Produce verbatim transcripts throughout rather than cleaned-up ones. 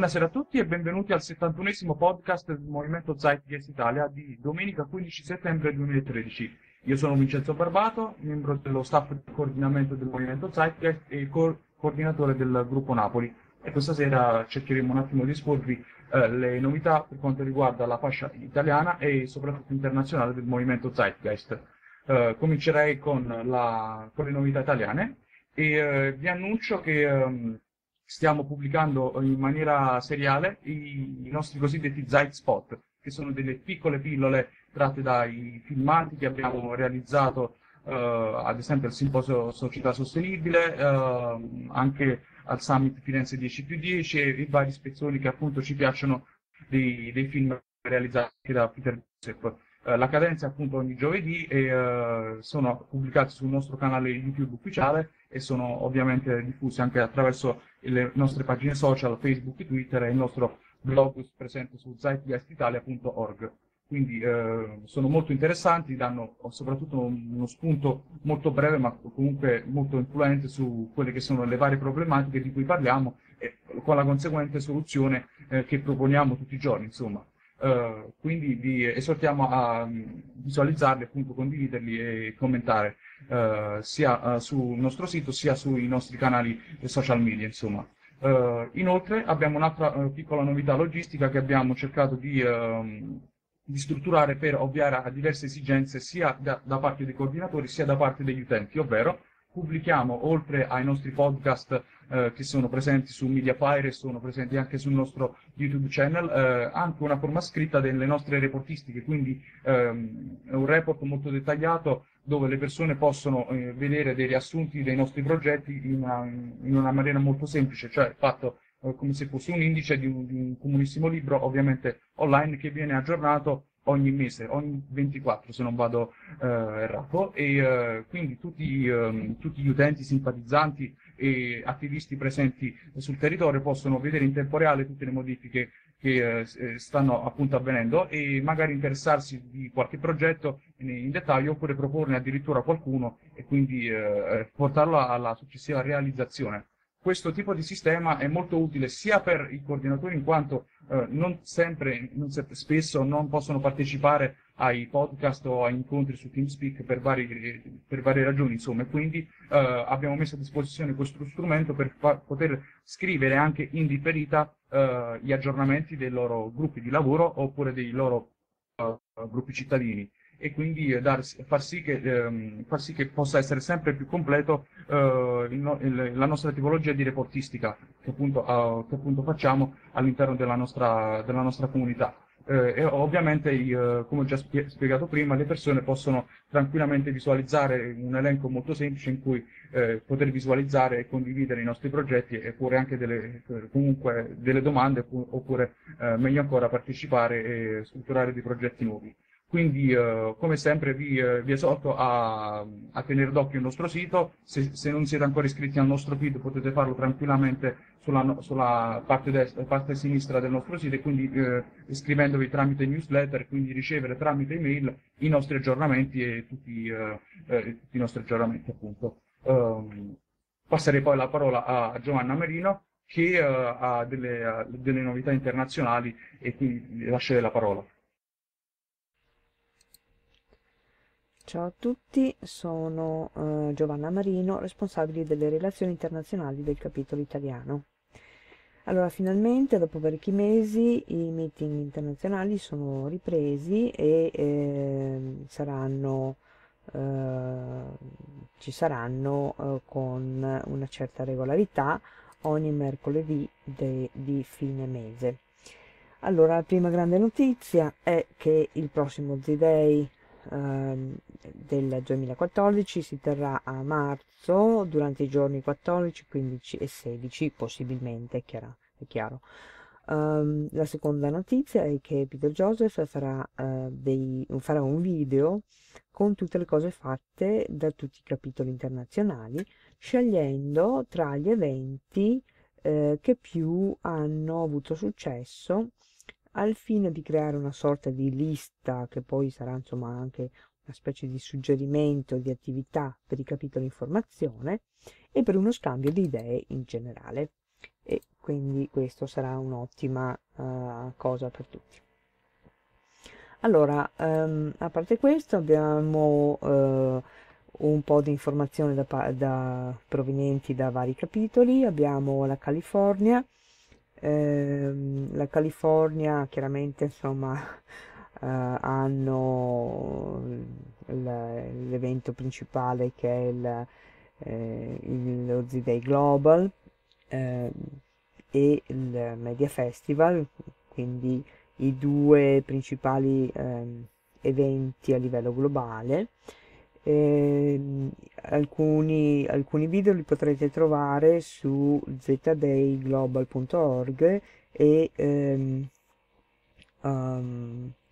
Buonasera a tutti e benvenuti al settantunesimo podcast del Movimento Zeitgeist Italia di domenica quindici settembre duemilatredici. Io sono Vincenzo Barbato, membro dello staff di coordinamento del Movimento Zeitgeist e co- coordinatore del gruppo Napoli. E questa sera cercheremo un attimo di esporvi eh, le novità per quanto riguarda la fascia italiana e soprattutto internazionale del Movimento Zeitgeist. Eh, comincerei con, la- con le novità italiane e eh, vi annuncio che ehm, stiamo pubblicando in maniera seriale i, i nostri cosiddetti Zeit Spot, che sono delle piccole pillole tratte dai filmati che abbiamo realizzato, eh, ad esempio al Simposio Società Sostenibile, eh, anche al Summit Firenze dieci più dieci e i vari spezzoni che appunto ci piacciono dei, dei film realizzati da Peter Joseph. Eh, la cadenza è appunto ogni giovedì e eh, sono pubblicati sul nostro canale YouTube ufficiale e sono ovviamente diffusi anche attraverso le nostre pagine social, Facebook e Twitter e il nostro blog presente su zeitgeistitalia punto org. Quindi eh, sono molto interessanti, danno soprattutto uno spunto molto breve ma comunque molto influente su quelle che sono le varie problematiche di cui parliamo e con la conseguente soluzione eh, che proponiamo tutti i giorni, insomma. Uh, quindi vi esortiamo a um, visualizzarli, appunto condividerli e commentare uh, sia uh, sul nostro sito sia sui nostri canali social media, insomma. Uh, inoltre abbiamo un'altra uh, piccola novità logistica che abbiamo cercato di, uh, di strutturare per ovviare a diverse esigenze sia da, da parte dei coordinatori sia da parte degli utenti, ovvero pubblichiamo, oltre ai nostri podcast eh, che sono presenti su Mediafire e sono presenti anche sul nostro YouTube channel, eh, anche una forma scritta delle nostre reportistiche, quindi ehm, è un report molto dettagliato dove le persone possono eh, vedere dei riassunti dei nostri progetti in una, in una maniera molto semplice, cioè fatto eh, come se fosse un indice di un, di un comunissimo libro, ovviamente online, che viene aggiornato ogni mese, ogni ventiquattro se non vado eh, errato, e eh, quindi tutti, ehm, tutti gli utenti, simpatizzanti e attivisti presenti sul territorio possono vedere in tempo reale tutte le modifiche che eh, s- eh, stanno appunto avvenendo e magari interessarsi di qualche progetto in, in dettaglio oppure proporne addirittura qualcuno e quindi eh, portarlo alla successiva realizzazione. Questo tipo di sistema è molto utile sia per i coordinatori in quanto eh, non sempre, non se- spesso non possono partecipare ai podcast o a incontri su TeamSpeak per, vari- per varie ragioni, insomma, e quindi eh, abbiamo messo a disposizione questo strumento per fa- poter scrivere anche in differita eh, gli aggiornamenti dei loro gruppi di lavoro oppure dei loro eh, gruppi cittadini e quindi eh, dar- far sì che, ehm, far sì che possa essere sempre più completo eh, il no- il- la nostra tipologia di reportistica che appunto, eh, che appunto facciamo all'interno della nostra, della nostra comunità. Eh, e ovviamente, eh, come ho già spie- spiegato prima, le persone possono tranquillamente visualizzare un elenco molto semplice in cui eh, poter visualizzare e condividere i nostri progetti e pure anche delle, eh, comunque delle domande pu- oppure eh, meglio ancora partecipare e strutturare dei progetti nuovi. Quindi, eh, come sempre, vi, eh, vi esorto a, a tenere d'occhio il nostro sito. Se, se non siete ancora iscritti al nostro feed, potete farlo tranquillamente sulla, no- sulla parte, destra, parte sinistra del nostro sito e quindi eh, iscrivendovi tramite newsletter, quindi ricevere tramite email i nostri aggiornamenti e tutti, eh, eh, tutti i nostri aggiornamenti, appunto. Ehm, passerei poi la parola a Giovanna Merino, che eh, ha delle, ha delle novità internazionali e quindi lascerei la parola. Ciao a tutti, sono eh, Giovanna Marino, responsabile delle relazioni internazionali del capitolo italiano. Allora, finalmente, dopo parecchi mesi, i meeting internazionali sono ripresi e ehm, saranno, eh, ci saranno eh, con una certa regolarità ogni mercoledì de- di fine mese. Allora, la prima grande notizia è che il prossimo Z-Day ehm, del duemilaquattordici si terrà a marzo durante i giorni quattordici, quindici e sedici, possibilmente, è chiara- è chiaro. Ehm, la seconda notizia è che Peter Joseph farà, eh, dei- farà un video con tutte le cose fatte da tutti i capitoli internazionali, scegliendo tra gli eventi eh, che più hanno avuto successo al fine di creare una sorta di lista che poi sarà insomma anche una specie di suggerimento di attività per i capitoli informazione e per uno scambio di idee in generale. e quindi questo sarà un'ottima eh, cosa per tutti. Allora, ehm, a parte questo abbiamo eh, un po' di informazioni da, pa- da- provenienti da vari capitoli. Abbiamo la California. Ehm, la California chiaramente insomma eh, hanno il- l'evento principale che è il, eh, il- lo Z-Day Global eh, e il Media Festival, quindi i due principali ehm, eventi a livello globale. Ehm, alcuni, alcuni video li potrete trovare su z day global punto org e ehm, um,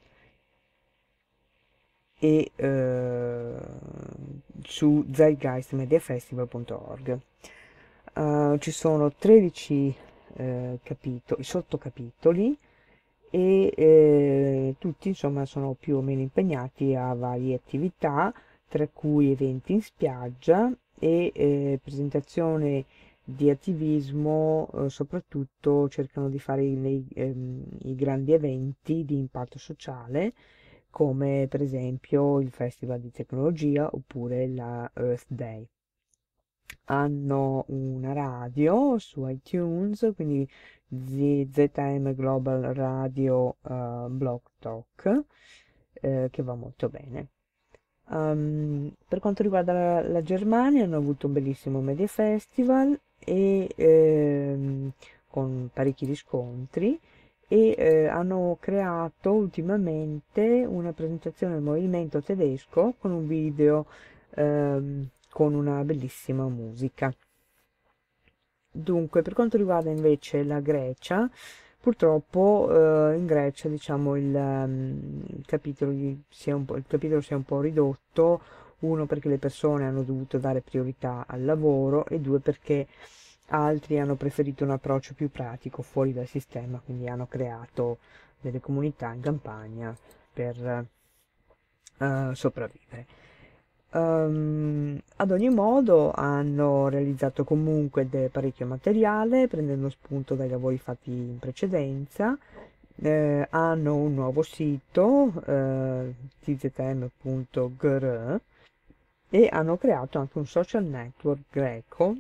e eh, su zeitgeist media festival punto org. Uh, ci sono tredici eh, capitoli, sottocapitoli e eh, tutti insomma sono più o meno impegnati a varie attività, tra cui eventi in spiaggia e eh, presentazione di attivismo, eh, soprattutto cercano di fare i, ehm, i grandi eventi di impatto sociale, come per esempio il Festival di Tecnologia oppure la Earth Day. Hanno una radio su iTunes, quindi Z- ZM Global Radio eh, Blog Talk, eh, che va molto bene. Um, per quanto riguarda la, la Germania, hanno avuto un bellissimo Media Festival e, ehm, con parecchi riscontri e eh, hanno creato ultimamente una presentazione del movimento tedesco con un video ehm, con una bellissima musica. Dunque, per quanto riguarda invece la Grecia, purtroppo eh, in Grecia diciamo il, ehm, il capitolo gli- si è un po', il capitolo si è un po' ridotto, uno perché le persone hanno dovuto dare priorità al lavoro e due perché altri hanno preferito un approccio più pratico fuori dal sistema, quindi hanno creato delle comunità in campagna per eh, sopravvivere. Ehm, ad ogni modo hanno realizzato comunque de- parecchio materiale prendendo spunto dai lavori fatti in precedenza. Eh, hanno un nuovo sito eh, t z m punto g r e hanno creato anche un social network greco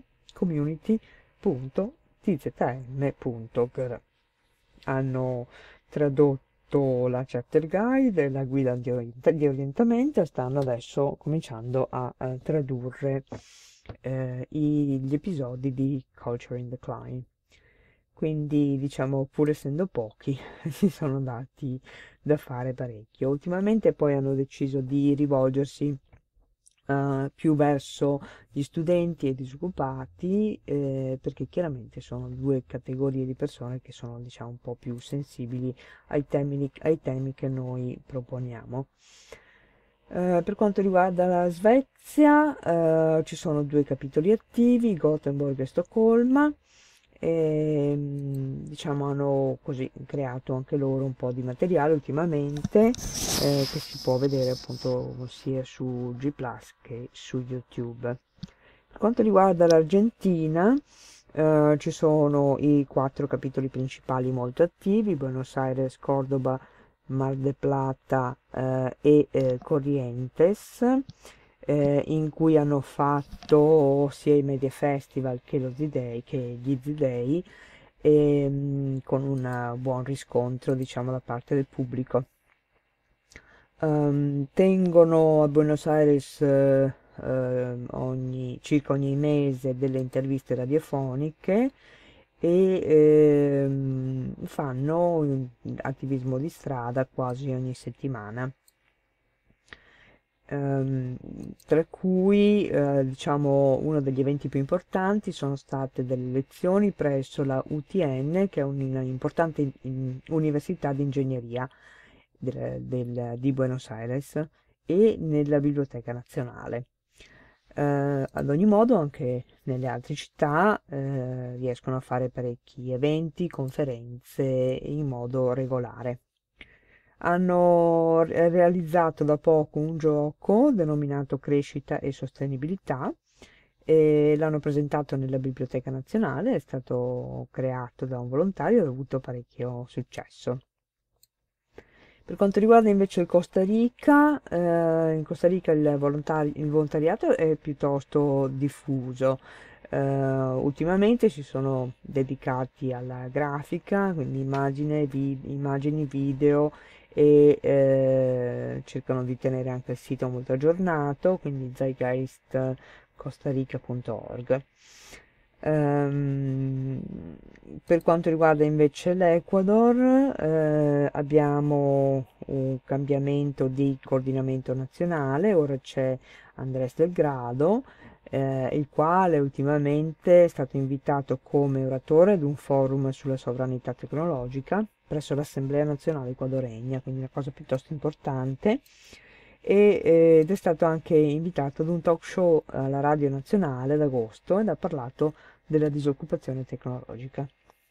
community.tzm.gr. Hanno tradotto la chapter guide e la guida di, orient- di orientamento e stanno adesso cominciando a, a tradurre eh, i- gli episodi di Culture in Decline. Quindi, diciamo, pur essendo pochi, si sono dati da fare parecchio. Ultimamente poi hanno deciso di rivolgersi eh, più verso gli studenti e i disoccupati, eh, perché chiaramente sono due categorie di persone che sono, diciamo, un po' più sensibili ai temi, ai temi che noi proponiamo. Eh, per quanto riguarda la Svezia, eh, ci sono due capitoli attivi, Gothenburg e Stoccolma, e mm, diciamo hanno così creato anche loro un po' di materiale ultimamente eh, che si può vedere appunto sia su G Plus che su YouTube. Per quanto riguarda l'Argentina, eh, ci sono i quattro capitoli principali molto attivi: Buenos Aires, Cordoba, Mar del Plata eh, e eh, Corrientes, eh, in cui hanno fatto sia i Media Festival che lo Z-Day, che gli Z-Day, ehm, con un buon riscontro, diciamo, da parte del pubblico. Ehm, tengono a Buenos Aires eh, eh, ogni, circa ogni mese delle interviste radiofoniche e ehm, fanno mm, attivismo di strada quasi ogni settimana. Ehm, tra cui eh, diciamo uno degli eventi più importanti sono state delle lezioni presso la U T N, che è un'importante in- università di ingegneria del- del- di Buenos Aires, e nella Biblioteca Nazionale. Eh, ad ogni modo, anche nelle altre città eh, riescono a fare parecchi eventi, conferenze in modo regolare. Hanno re- realizzato da poco un gioco denominato Crescita e Sostenibilità, e l'hanno presentato nella Biblioteca Nazionale, è stato creato da un volontario e ha avuto parecchio successo. Per quanto riguarda invece il Costa Rica, eh, in Costa Rica il, volontari- il volontariato è piuttosto diffuso. Eh, ultimamente si sono dedicati alla grafica, quindi immagine, vi- immagini, video e eh, cercano di tenere anche il sito molto aggiornato, quindi zeitgeist costarica punto org. Ehm, per quanto riguarda invece l'Ecuador, eh, abbiamo un cambiamento di coordinamento nazionale, ora c'è Andrés Del Grado, eh, il quale ultimamente è stato invitato come oratore ad un forum sulla sovranità tecnologica presso l'Assemblea Nazionale Ecuadoregna, quindi una cosa piuttosto importante, e, eh, ed è stato anche invitato ad un talk show alla Radio Nazionale ad agosto ed ha parlato della disoccupazione tecnologica.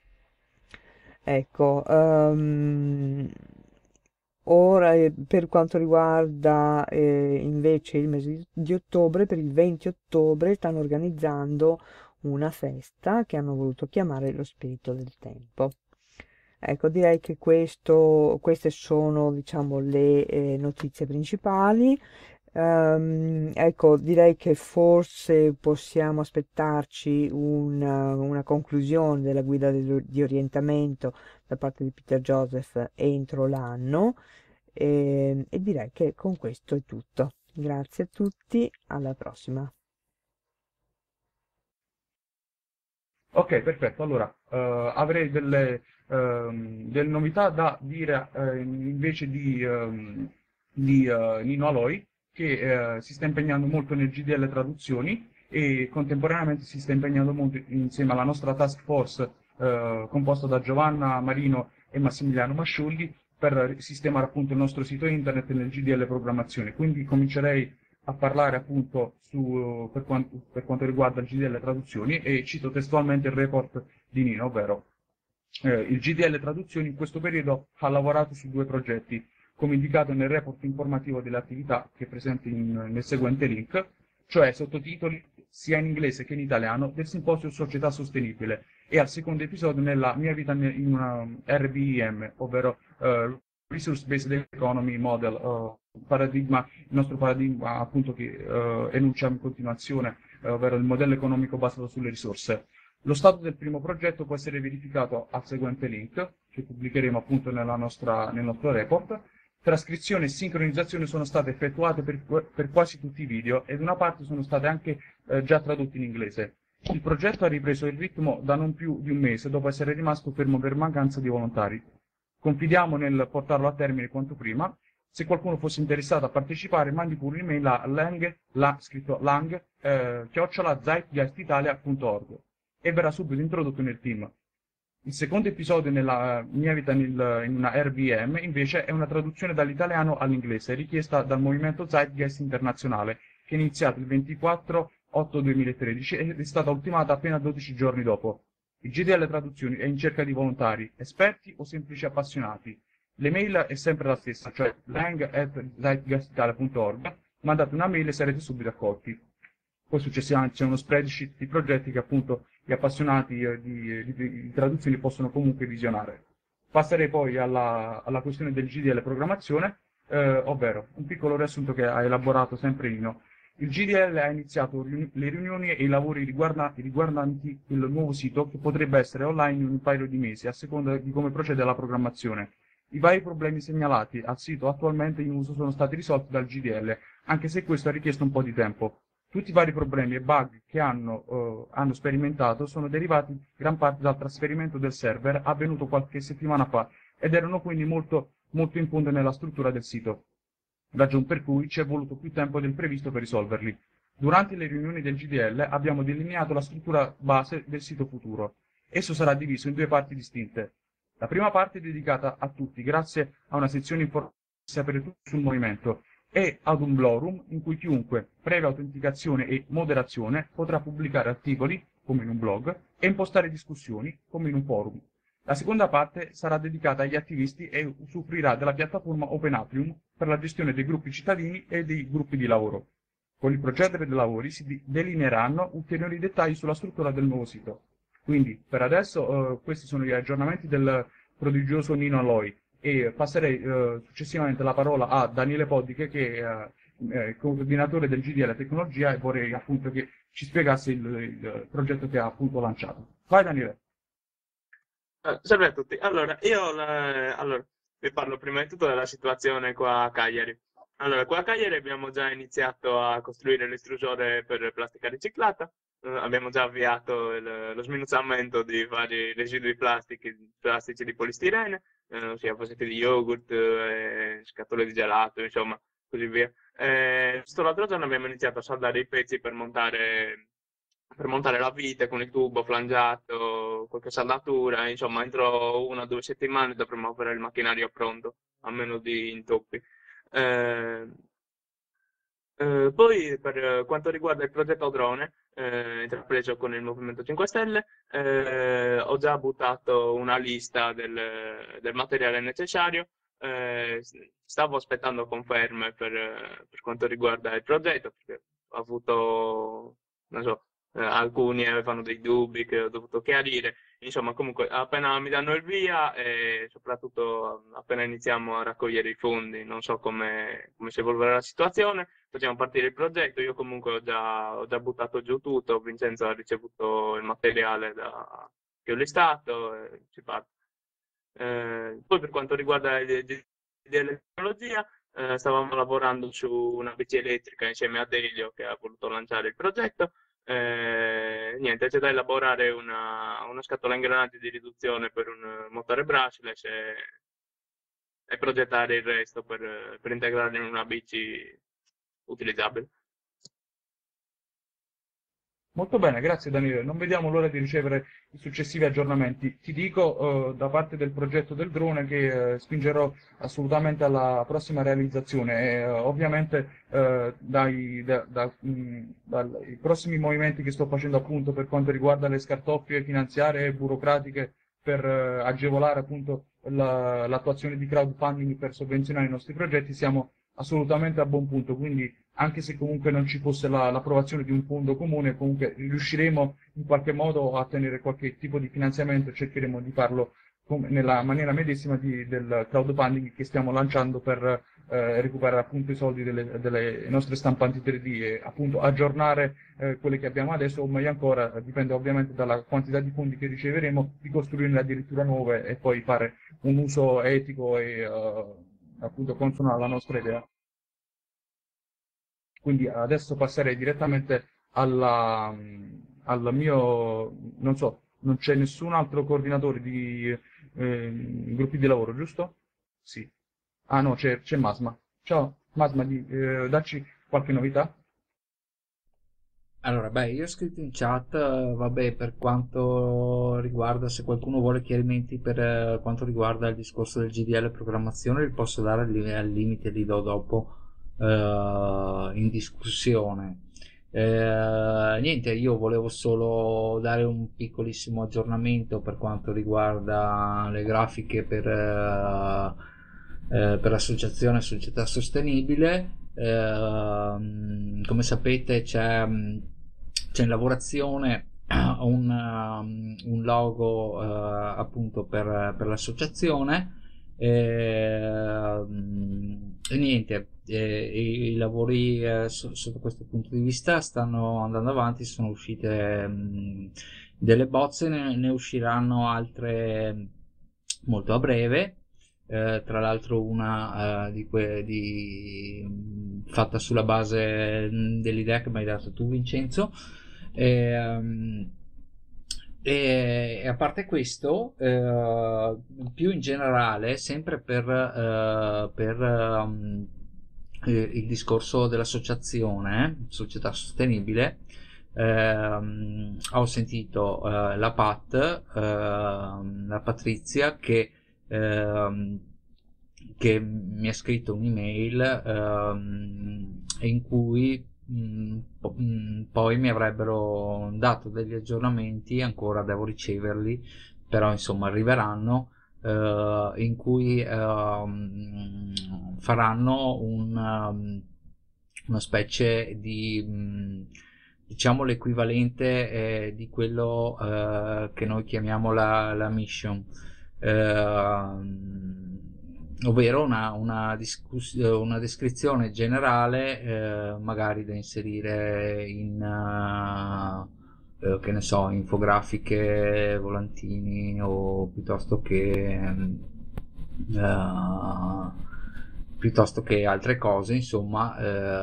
Ecco, ehm, ora eh, per quanto riguarda eh, invece il mese di di ottobre, per il venti ottobre stanno organizzando una festa che hanno voluto chiamare lo spirito del tempo. Ecco, direi che questo, queste sono, diciamo, le eh, notizie principali. Ehm, ecco, direi che forse possiamo aspettarci una, una conclusione della guida di, di orientamento da parte di Peter Joseph entro l'anno e, e direi che con questo è tutto. Grazie a tutti, alla prossima. Ok, perfetto. Allora, eh, avrei delle, ehm, delle novità da dire eh, invece di, ehm, di eh, Nino Aloi, che eh, si sta impegnando molto nel G D L traduzioni e contemporaneamente si sta impegnando molto insieme alla nostra task force eh, composta da Giovanna Marino e Massimiliano Masciulli per sistemare appunto il nostro sito internet nel G D L programmazione. Quindi comincerei a parlare appunto su, per, quanto, per quanto riguarda il G D L traduzioni e cito testualmente il report di Nino, ovvero eh, il G D L traduzioni in questo periodo ha lavorato su due progetti, come indicato nel report informativo delle attività che è presente in- nel seguente link, cioè sottotitoli sia in inglese che in italiano del simposio Società Sostenibile e al secondo episodio nella mia vita in una R B I M, ovvero eh, Resource Based Economy Model, eh, paradigma, il nostro paradigma appunto che eh, enunciamo in continuazione, eh, ovvero il modello economico basato sulle risorse. Lo stato del primo progetto può essere verificato al seguente link, che pubblicheremo appunto nella nostra, nel nostro report. Trascrizione e sincronizzazione sono state effettuate per, per quasi tutti i video ed una parte sono state anche eh, già tradotte in inglese. Il progetto ha ripreso il ritmo da non più di un mese dopo essere rimasto fermo per mancanza di volontari. Confidiamo nel portarlo a termine quanto prima. Se qualcuno fosse interessato a partecipare, mandi pure un'email a lang, la, scritto lang, eh, chiocciola zeitgeistitalia punto org e verrà subito introdotto nel team. Il secondo episodio nella mia vita nel- in una R B M invece è una traduzione dall'italiano all'inglese richiesta dal movimento Zeitgeist internazionale che è iniziato il ventiquattro otto duemilatredici ed è stata ultimata appena dodici giorni dopo. Il G D L Traduzioni è in cerca di volontari, esperti o semplici appassionati. L'email è sempre la stessa, cioè lang at zeitgeistitalia punto org. Mandate una mail e sarete subito accolti. Poi successivamente c'è uno spreadsheet di progetti che appunto gli appassionati eh, di, di- di traduzioni possono comunque visionare. Passerei poi alla, alla questione del G D L programmazione, eh, ovvero un piccolo riassunto che ha elaborato sempre Nino. Il G D L ha iniziato riuni- le riunioni e i lavori riguardanti, riguardanti il nuovo sito che potrebbe essere online in un paio di mesi, a seconda di come procede la programmazione. I vari problemi segnalati al sito attualmente in uso sono stati risolti dal G D L, anche se questo ha richiesto un po' di tempo. Tutti i vari problemi e bug che hanno, eh, hanno sperimentato sono derivati in gran parte dal trasferimento del server avvenuto qualche settimana fa ed erano quindi molto, molto in punta nella struttura del sito, ragion per cui ci è voluto più tempo del previsto per risolverli. Durante le riunioni del G D L abbiamo delineato la struttura base del sito futuro. Esso sarà diviso in due parti distinte. La prima parte è dedicata a tutti, grazie a una sezione informativa per sapere tutto sul movimento, e ad un Blorum in cui chiunque, previa autenticazione e moderazione, potrà pubblicare articoli, come in un blog, e impostare discussioni, come in un forum. La seconda parte sarà dedicata agli attivisti e usufruirà della piattaforma Open Atrium per la gestione dei gruppi cittadini e dei gruppi di lavoro. Con il procedere dei lavori si di- delineeranno ulteriori dettagli sulla struttura del nuovo sito. Quindi, per adesso, eh, questi sono gli aggiornamenti del prodigioso Nino Aloi e passerei eh, successivamente la parola a Daniele Poddiche, che è eh, il coordinatore del G D L Tecnologia, e vorrei appunto che ci spiegasse il, il progetto che ha appunto lanciato. Vai Daniele. Eh, Salve a tutti. Allora, io la- allora, vi parlo prima di tutto della situazione qua a Cagliari. Allora, qua a Cagliari abbiamo già iniziato a costruire l'estrusore per plastica riciclata. Eh, abbiamo già avviato il- lo sminuzzamento di vari residui plastici, plastici di polistirene, eh, ossia fossetti di yogurt, eh, scatole di gelato, insomma, così via. Eh, sto l'altro giorno abbiamo iniziato a saldare i pezzi per montare, per montare la vite con il tubo flangiato, qualche saldatura, insomma, entro una o due settimane dovremmo avere il macchinario pronto, a meno di intoppi. Eh, eh, Poi per eh, quanto riguarda il progetto drone, eh, intrapreso con il Movimento cinque Stelle, eh, ho già buttato una lista del, del materiale necessario. Eh, s- stavo aspettando conferme per, eh, per quanto riguarda il progetto, perché ho avuto, non so, eh, alcuni avevano dei dubbi che ho dovuto chiarire. Insomma, comunque, appena mi danno il via e soprattutto appena iniziamo a raccogliere i fondi, non so come, come si evolverà la situazione, facciamo partire il progetto. Io comunque ho già, ho già buttato giù tutto, Vincenzo ha ricevuto il materiale da, che ho listato e si parte. Eh, poi per quanto riguarda il- il- l'elettrologia, eh, stavamo lavorando su una bici elettrica insieme a Delio che ha voluto lanciare il progetto. Eh, niente, c'è da elaborare una, una scatola a ingranaggi di riduzione per un motore brushless e, e progettare il resto per, per integrarlo in una bici utilizzabile. Molto bene, grazie Daniele. Non vediamo l'ora di ricevere i successivi aggiornamenti. Ti dico, eh, da parte del progetto del drone che eh, spingerò assolutamente alla prossima realizzazione e eh, ovviamente eh, dai, da- da- mh, dai prossimi movimenti che sto facendo appunto per quanto riguarda le scartoffie finanziarie e burocratiche per eh, agevolare appunto la- l'attuazione di crowdfunding per sovvenzionare i nostri progetti, siamo assolutamente a buon punto. Quindi anche se comunque non ci fosse la- l'approvazione di un fondo comune, comunque riusciremo in qualche modo a ottenere qualche tipo di finanziamento, cercheremo di farlo com- nella maniera medesima di- del crowdfunding che stiamo lanciando per eh, recuperare appunto i soldi delle, delle nostre stampanti tre D e appunto aggiornare eh, quelle che abbiamo adesso, o meglio ancora, eh, dipende ovviamente dalla quantità di fondi che riceveremo, di costruirne addirittura nuove e poi fare un uso etico e eh, appunto consono alla nostra idea. Quindi adesso passerei direttamente alla, mh, al mio, non so, non c'è nessun altro coordinatore di ehm, gruppi di lavoro, giusto? Sì. Ah no, c'è c'è Masma. Ciao, Masma, di, eh, dacci qualche novità? Allora, beh, io ho scritto in chat, eh, vabbè, per quanto riguarda, se qualcuno vuole chiarimenti per eh, quanto riguarda il discorso del G D L programmazione, li posso dare al, li- al limite, li do dopo eh, in discussione. Eh, niente, io volevo solo dare un piccolissimo aggiornamento per quanto riguarda le grafiche per, eh, eh, per l'associazione Società Sostenibile. Ehm, come sapete c'è, mh, c'è in lavorazione un, um, un logo eh, appunto per, per l'associazione e, mh, e niente, eh, i, i lavori eh, so- sotto questo punto di vista stanno andando avanti, sono uscite mh, delle bozze, ne, ne usciranno altre molto a breve. Eh, tra l'altro una eh, di que- di- mh, fatta sulla base mh, dell'idea che mi hai dato tu, Vincenzo. E, e, e a parte questo, eh, più in generale, sempre per, eh, per ehm, eh, il discorso dell'associazione, Società Sostenibile, ehm, ho sentito eh, la Pat, ehm, la Patrizia, che ehm, che mi ha scritto un'email ehm, in cui mh, po- mh, poi mi avrebbero dato degli aggiornamenti, ancora devo riceverli, però insomma arriveranno, eh, in cui ehm, faranno un, um, una specie di, mh, diciamo, l'equivalente eh, di quello eh, che noi chiamiamo la, la mission, eh, ovvero una, una, discuss- una descrizione generale, eh, magari da inserire in, uh, eh, che ne so, infografiche, volantini o piuttosto che uh, piuttosto che altre cose, insomma,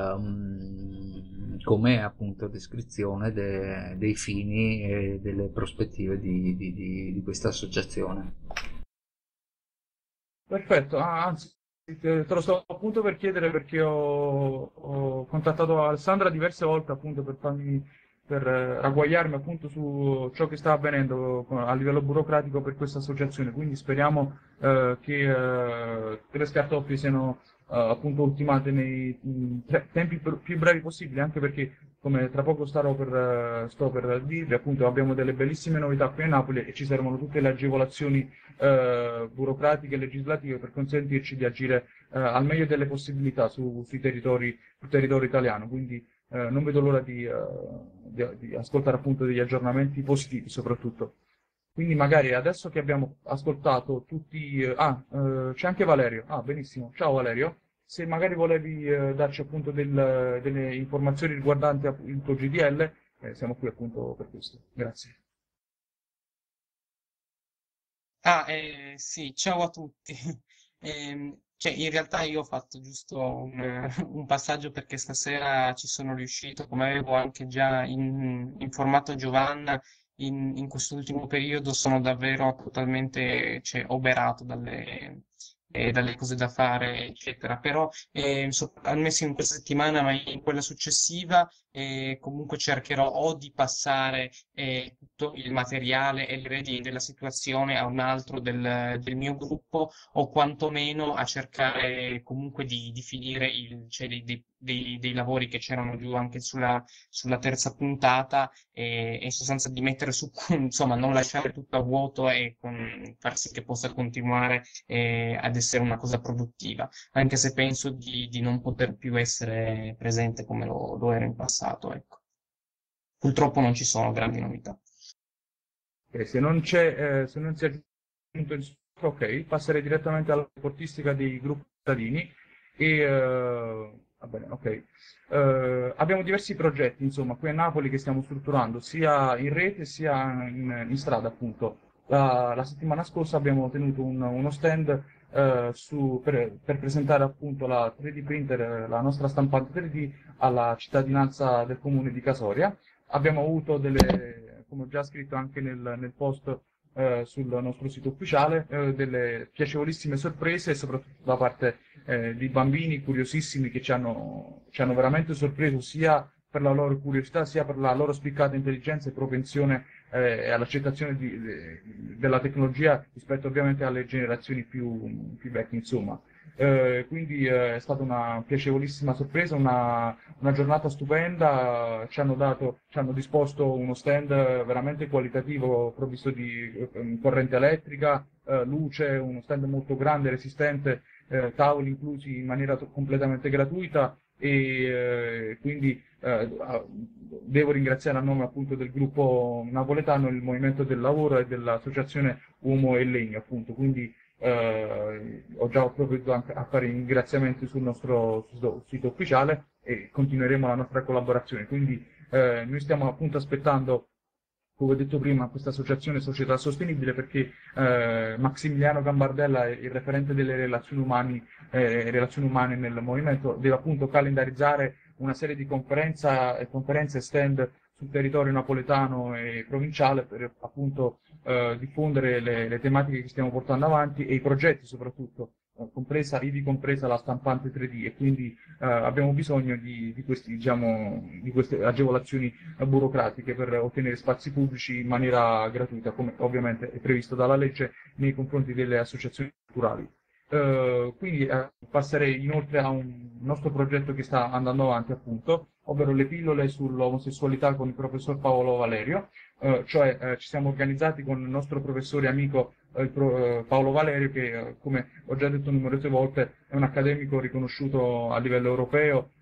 ehm, come appunto descrizione de- dei fini e delle prospettive di, di- di- di questa associazione. Perfetto, ah, anzi, te te lo sto appunto per chiedere perché ho, ho contattato Alessandra diverse volte appunto per farmi, per eh, ragguagliarmi appunto su ciò che sta avvenendo con- a livello burocratico per questa associazione, quindi speriamo eh, che eh, tutte le scartoffie siano eh, appunto ultimate nei mh, tre- tempi pr- più brevi possibili, anche perché come tra poco starò per, eh, sto per dirvi, appunto abbiamo delle bellissime novità qui a Napoli e ci servono tutte le agevolazioni eh, burocratiche e legislative per consentirci di agire eh, al meglio delle possibilità su- sui territori, sul territorio italiano. Quindi eh, non vedo l'ora di, eh, di- di ascoltare appunto degli aggiornamenti positivi soprattutto. Quindi magari adesso che abbiamo ascoltato tutti... eh, ah, eh, c'è anche Valerio. Ah, benissimo. Ciao Valerio. Se magari volevi eh, darci appunto del- delle informazioni riguardanti appunto il G D L, eh, siamo qui appunto per questo. Grazie. Ah, eh, sì, ciao a tutti. Ehm, cioè, in realtà io ho fatto giusto un, un passaggio perché stasera ci sono riuscito, come avevo anche già in- informato Giovanna, in, in quest'ultimo periodo sono davvero totalmente, cioè, oberato dalle, eh, dalle cose da fare, eccetera. Però, eh, so- almeno in questa settimana, ma in quella successiva, eh, comunque cercherò o di passare eh, tutto il materiale e le redini della situazione a un altro del, del mio gruppo o quantomeno a cercare comunque di, di finire il- cioè dei, dei- dei- dei lavori che c'erano giù anche sulla, sulla terza puntata e, e in sostanza di mettere su, insomma, non lasciare tutto a vuoto e con- far sì che possa continuare eh, ad essere una cosa produttiva, anche se penso di, di non poter più essere presente come lo, lo ero in passato, ecco. Purtroppo non ci sono grandi novità. Ok, se non c'è, eh, se non si è aggiunto il succo, ok, passerei direttamente alla portistica dei gruppi cittadini e eh, va bene, ok. Eh, abbiamo diversi progetti, insomma, qui a Napoli che stiamo strutturando sia in rete sia in, in strada, appunto. La, la settimana scorsa abbiamo tenuto un- uno stand eh, su- per, per presentare appunto la tre D printer, eh, la nostra stampante tre D alla cittadinanza del comune di Casoria. Abbiamo avuto delle, come ho già scritto anche nel, nel post eh, sul nostro sito ufficiale, eh, delle piacevolissime sorprese, soprattutto da parte eh, di bambini curiosissimi che ci hanno, ci hanno veramente sorpreso sia per la loro curiosità, sia per la loro spiccata intelligenza e propensione eh, all'accettazione di- de- della tecnologia rispetto ovviamente alle generazioni più, più vecchie, insomma. Eh, quindi eh, è stata una piacevolissima sorpresa, una, una giornata stupenda, ci hanno dato, ci hanno disposto uno stand veramente qualitativo, provvisto di eh, corrente elettrica, eh, luce, uno stand molto grande, resistente, eh, tavoli inclusi in maniera to- completamente gratuita e eh, quindi eh, a- devo ringraziare a nome appunto del gruppo napoletano il Movimento del Lavoro e dell'Associazione Uomo e Legno, appunto. Quindi eh, ho già provveduto anche a fare i ringraziamenti sul nostro sito sito ufficiale e continueremo la nostra collaborazione. Quindi eh, noi stiamo appunto aspettando, come ho detto prima, questa associazione Società Sostenibile perché eh, Maximiliano Gambardella, il referente delle relazioni umane, eh, relazioni umane nel movimento, deve appunto calendarizzare una serie di conferenza, e conferenze e stand sul territorio napoletano e provinciale per appunto eh, diffondere le, le tematiche che stiamo portando avanti e i progetti soprattutto, eh, compresa, ivi compresa la stampante tre D e quindi eh, abbiamo bisogno di, di, questi, diciamo, di queste agevolazioni eh, burocratiche per ottenere spazi pubblici in maniera gratuita, come ovviamente è previsto dalla legge nei confronti delle associazioni culturali. Eh, quindi eh, passerei inoltre a un nostro progetto che sta andando avanti, appunto, ovvero le pillole sull'omosessualità con il professor Paolo Valerio. Eh, cioè eh, ci siamo organizzati con il nostro professore amico eh, il pro- eh, Paolo Valerio, che eh, come ho già detto numerose volte è un accademico riconosciuto a livello europeo,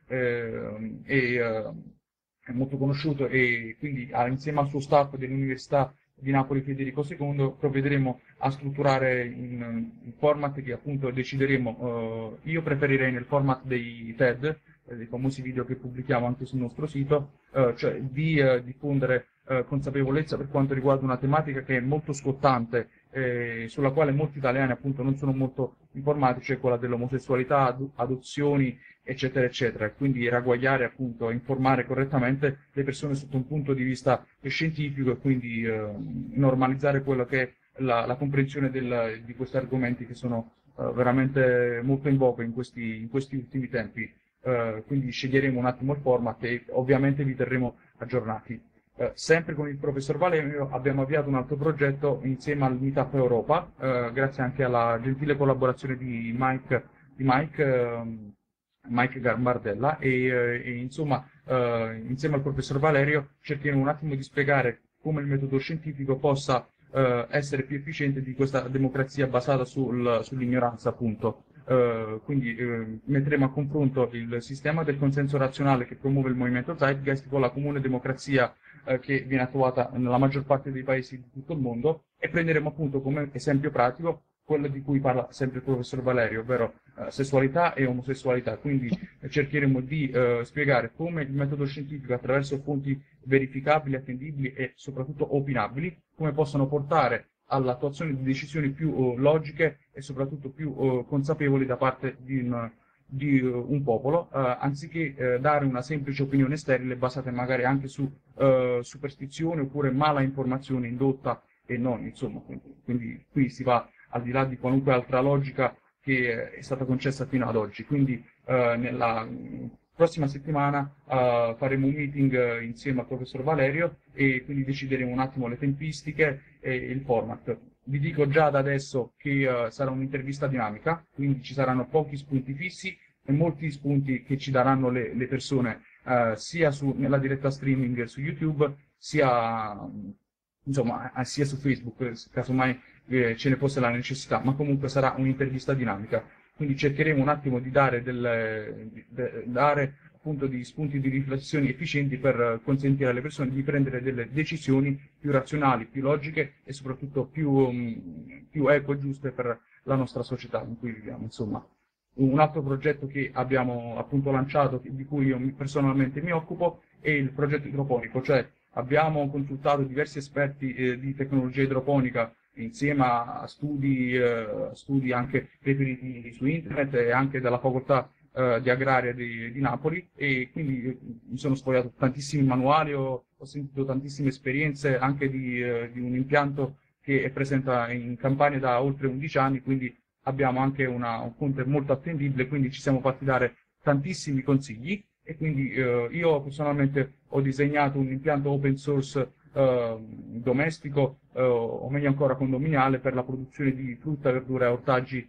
eh, e, eh, è molto conosciuto e quindi ah, insieme al suo staff dell'Università di Napoli Federico secondo provvederemo a strutturare in un format che appunto decideremo. Eh, io preferirei nel format dei TED, eh, dei famosi video che pubblichiamo anche sul nostro sito, eh, cioè di eh, diffondere eh, consapevolezza per quanto riguarda una tematica che è molto scottante, eh, sulla quale molti italiani appunto non sono molto informati, cioè quella dell'omosessualità, ad- adozioni, eccetera, eccetera. Quindi ragguagliare appunto, informare correttamente le persone sotto un punto di vista scientifico e quindi eh, normalizzare quello che è la, la comprensione del- di questi argomenti che sono eh, veramente molto in voga in questi, in questi ultimi tempi. Eh, quindi sceglieremo un attimo il format e ovviamente vi terremo aggiornati. Eh, sempre con il professor Valerio abbiamo avviato un altro progetto insieme al Meetup Europa, eh, grazie anche alla gentile collaborazione di Mike, di Mike, ehm, Mike Gambardella e, eh, e, insomma eh, insieme al professor Valerio cercheremo un attimo di spiegare come il metodo scientifico possa eh, essere più efficiente di questa democrazia basata sul- sull'ignoranza appunto. Eh, quindi eh, metteremo a confronto il sistema del consenso razionale che promuove il movimento Zeitgeist con la comune democrazia eh, che viene attuata nella maggior parte dei paesi di tutto il mondo e prenderemo appunto come esempio pratico quello di cui parla sempre il professor Valerio, ovvero eh, sessualità e omosessualità. Quindi eh, cercheremo di eh, spiegare come il metodo scientifico attraverso fonti verificabili, attendibili e soprattutto opinabili, come possono portare all'attuazione di decisioni più eh, logiche e soprattutto più eh, consapevoli da parte di un, di, eh, un popolo, eh, anziché eh, dare una semplice opinione sterile basata magari anche su eh, superstizione oppure mala informazione indotta e non, insomma. Quindi, quindi qui si va al di là di qualunque altra logica che è stata concessa fino ad oggi. Quindi eh, nella prossima settimana eh, faremo un meeting eh, insieme al professor Valerio e quindi decideremo un attimo le tempistiche e il format. Vi dico già da adesso che eh, sarà un'intervista dinamica, quindi ci saranno pochi spunti fissi e molti spunti che ci daranno le, le persone eh, sia su, nella diretta streaming su YouTube, sia, insomma, eh, sia su Facebook, casomai eh, ce ne fosse la necessità, ma comunque sarà un'intervista dinamica. Quindi cercheremo un attimo di dare, del, di, de, dare appunto degli spunti di riflessione efficienti per consentire alle persone di prendere delle decisioni più razionali, più logiche e soprattutto più, um, più eque e giuste per la nostra società in cui viviamo. Insomma, un altro progetto che abbiamo appunto lanciato, di cui io personalmente mi occupo, è il progetto idroponico, cioè abbiamo consultato diversi esperti eh, di tecnologia idroponica insieme a studi, eh, studi anche reperiti su internet e anche dalla facoltà eh, di agraria di, di Napoli e quindi eh, mi sono sfogliato tantissimi manuali, ho, ho sentito tantissime esperienze anche di, eh, di un impianto che è presente in Campania da oltre undici anni, quindi abbiamo anche una, un fonte molto attendibile, quindi ci siamo fatti dare tantissimi consigli e quindi eh, io personalmente ho disegnato un impianto open source eh, domestico eh, o meglio ancora condominiale per la produzione di frutta, verdura e ortaggi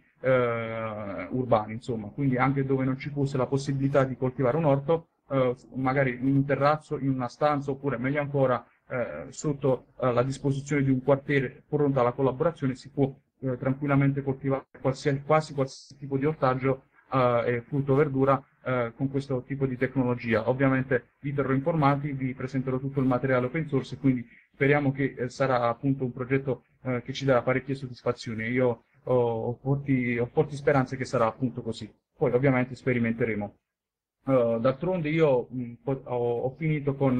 eh, urbani, insomma, quindi anche dove non ci fosse la possibilità di coltivare un orto, eh, magari in un terrazzo, in una stanza oppure meglio ancora eh, sotto eh, la disposizione di un quartiere pronto alla collaborazione si può eh, tranquillamente coltivare qualsiasi, quasi qualsiasi tipo di ortaggio eh, e frutto o verdura eh, con questo tipo di tecnologia. Ovviamente vi terrò informati, vi presenterò tutto il materiale open source e quindi speriamo che eh, sarà appunto un progetto eh, che ci darà parecchie soddisfazioni. Io ho, ho, forti, ho forti speranze che sarà appunto così. Poi ovviamente sperimenteremo. Uh, d'altronde io mh, ho, ho finito con,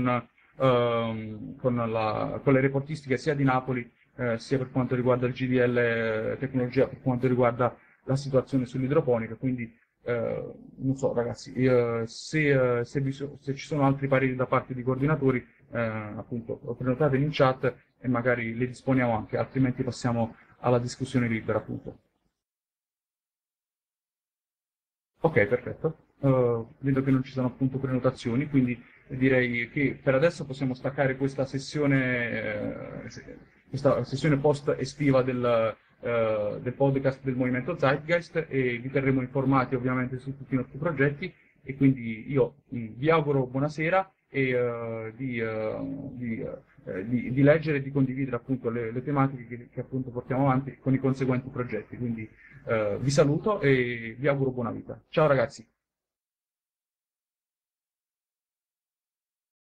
uh, con, la, con le reportistiche sia di Napoli eh, sia per quanto riguarda il G D L tecnologia, per quanto riguarda la situazione sull'idroponica, quindi eh, non so ragazzi, eh, se, eh, se, vi so- se ci sono altri pareri da parte di coordinatori, eh, appunto prenotateli in chat e magari li disponiamo anche, altrimenti passiamo alla discussione libera appunto. Ok, perfetto. Eh, vedo che non ci sono appunto prenotazioni, quindi direi che per adesso possiamo staccare questa sessione, eh, se- questa sessione post estiva del, eh, del podcast del Movimento Zeitgeist e vi terremo informati ovviamente su tutti i nostri progetti e quindi io mh, vi auguro buonasera e eh, di, eh, di, eh, di- di leggere e di condividere appunto le, le tematiche che, che appunto portiamo avanti con i conseguenti progetti. Quindi eh, vi saluto e vi auguro buona vita. Ciao ragazzi!